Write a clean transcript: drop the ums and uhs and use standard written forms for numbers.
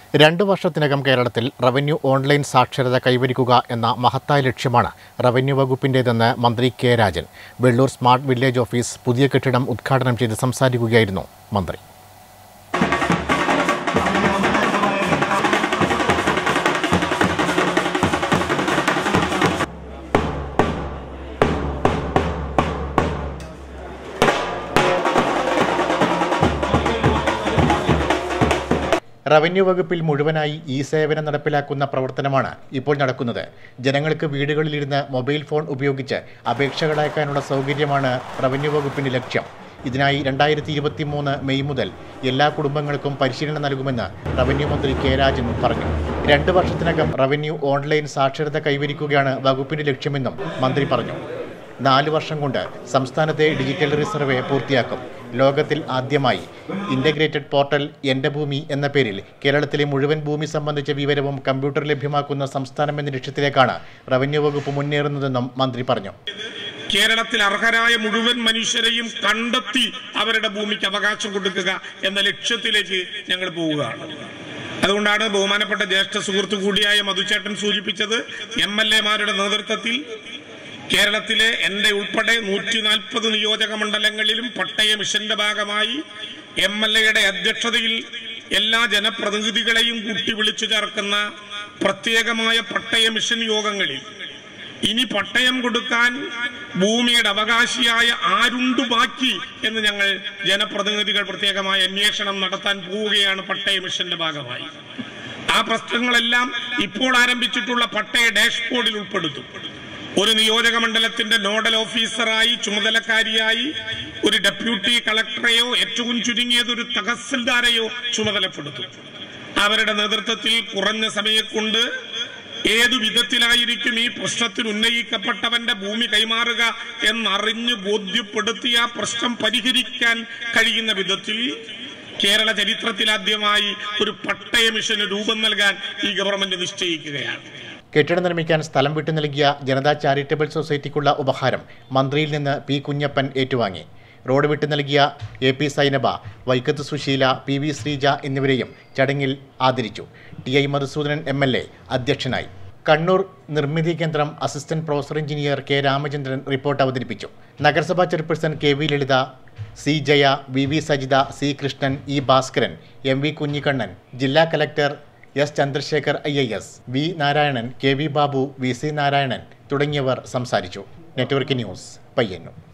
2 വർഷത്തിനകം കേരളത്തിൽ revenue online സാക്ഷരത കൈവരിക്കുക എന്ന മഹത്തായ ലക്ഷ്യമാണ് റവന്യൂ വകുപ്പിന്റേതെന്ന് മന്ത്രി K Rajan. Vellur smart village office പുതിയ കെട്ടിടം ഉദ്ഘാടനം ചെയ്ത് സംസാരിക്കുകയായിരുന്നു മന്ത്രി. റവന്യൂ വകുപ്പിൽ മുഴുവനായി സേവനം നടപ്പിലാക്കുന്ന പ്രവർത്തനമാണ് ഇപ്പോൾ നടക്കുന്നത്. ജനങ്ങൾക്ക് വീടുകളിലിരുന്ന് മൊബൈൽ ഫോൺ ഉപയോഗിച്ച് അപേക്ഷകൾ അയക്കാനുള്ള സൗകര്യമാണ് റവന്യൂ വകുപ്പിന്റെ ലക്ഷ്യം. ഇതിനായി 2023 മെയ് മുതൽ എല്ലാ കുടുംബങ്ങൾക്കും പരിശീലനം നൽകുമെന്ന് റവന്യൂ മന്ത്രി കെ രാജൻ പറഞ്ഞു. 2 വർഷത്തിനകം റവന്യൂ ഓൺലൈൻ സാക്ഷരത കൈവരിക്കുകയാണ് വകുപ്പിന്റെ ലക്ഷ്യമെന്നും മന്ത്രി പറഞ്ഞു. 4 വർഷം കൊണ്ട് സംസ്ഥാനത്തെ ഡിജിറ്റൽ റിസർവേ പൂർത്തിയാക്കും. ലോകത്തിൽ ആദ്യമായി ഇൻ്റഗ്രേറ്റഡ് പോർട്ടൽ എൻ്റെ ഭൂമി എന്ന പേരിൽ കേരളത്തിലെ മുഴുവൻ ഭൂമി സംബന്ധിച്ച വിവരവും കമ്പ്യൂട്ടർ ലഭ്യമാക്കുന്ന സംസ്ഥാനം എന്ന ലക്ഷ്യത്തിലേക്കാണ് റവന്യൂ വകുപ്പ് മുന്നേറുന്നതെന്നും മന്ത്രി പറഞ്ഞു. കേരളത്തിൽ അർഹരായ മുഴുവൻ മനുഷ്യരെയും കണ്ടെത്തി അവരുടെ ഭൂമിക്ക് അവകാശം കൊടുക്കുക എന്ന ലക്ഷ്യത്തിലേക്ക് ഞങ്ങൾ പോവുകയാണ്. അതുകൊണ്ടാണ് ബഹുമാനപ്പെട്ട ജ്യേഷ്ഠ സുഹൃത്തു കൂടിയായ മധുചേട്ടൻ സൂചിപ്പിച്ചത്, MLA-മാരുടെ നേതൃത്വത്തിൽ കേരളത്തിലെ എൻ്റെ ഉൾപ്പെടെ 140 നിയോജക മണ്ഡലങ്ങളിലും പട്ടയ മിഷന്റെ ഭാഗമായി MLA-യുടെ അധ്യക്ഷതയിൽ എല്ലാ ജനപ്രതിനിധികളെയും കൂട്ടി വിളിച്ചു ചേർക്കുന്ന പ്രത്യേകമായ പട്ടയ മിഷൻ യോഗങ്ങളിൽ ഇനി പട്ടയം കൊടുക്കാൻ ഭൂമിയുടെ അവകാശിയായ ആരുണ്ടു ബാക്കി എന്ന് ഞങ്ങൾ ജനപ്രതിനിധികൾ പ്രത്യേകമായ അന്വേഷണം നടത്താൻ പോവുകയാണ് പട്ടയ മിഷന്റെ ഭാഗമായി. ആ പ്രശ്നങ്ങളെല്ലാം ഇപ്പോൾ ആരംഭിച്ചിട്ടുള്ള പട്ടയ ഡാഷ്ബോർഡിൽ ഉൾപ്പെടുത്തും. ഒരു നിയോജക മണ്ഡലത്തിന്റെ നോഡൽ ഓഫീസറായി ചുമതലക്കാരിയായി ഒരു ഡെപ്യൂട്ടി കളക്ടറെയോ ഏറ്റവും ചുരുങ്ങിയത് ഒരു തഹസിൽദാരെയോ ചുമതലപ്പെടുത്തും. അവരുടെ നേതൃത്വത്തിൽ കുറഞ്ഞ സമയം കൊണ്ട് ഏതു വിധത്തിലായിരിക്കും ഈ പ്രശ്നത്തിൽ ഉന്നയിക്കപ്പെട്ടവന്റെ ഭൂമി കൈമാറുക എന്നറിഞ്ഞ് ബോധ്യപ്പെടുത്തി ആ പ്രശ്നം പരിഹരിക്കാൻ കഴിയുന്ന വിധത്തിൽ കേരള ചരിത്രത്തിലാദ്യമായി ഒരു പട്ടയ മിഷന് രൂപം നൽകാൻ ഈ ഗവൺമെന്റ് നിശ്ചയിക്കുകയാണ്. കെട്ടിടം നിർമ്മിക്കാൻ സ്ഥലം വിട്ടു നൽകിയ ജനതാ ചാരിറ്റബിൾ സൊസൈറ്റിക്കുള്ള ഉപഹാരം മന്ത്രിയിൽ നിന്ന് പി കുഞ്ഞപ്പൻ ഏറ്റുവാങ്ങി. റോഡ് വിട്ടു നൽകിയ AP സൈനബ, വൈക്കത്ത് സുശീല, PV ശ്രീജ എന്നിവരെയും ചടങ്ങിൽ ആദരിച്ചു. TI മധുസൂദനൻ MLA അധ്യക്ഷനായി. കണ്ണൂർ നിർമ്മിതി കേന്ദ്രം assistant professor engineer K Ramachandran report അവതരിപ്പിച്ചു. നഗരസഭാ chairperson KV Lalitha, C Jaya, VV Sajitha, C Krishnan, E Bhaskaran, MV Kunhikannan, ജില്ലാ collector S Chandrasekhar IAS, V Narayanan, KV Babu, VC Narayanan തുടങ്ങിയവർ സംസാരിച്ചു. Network news, Payyanur.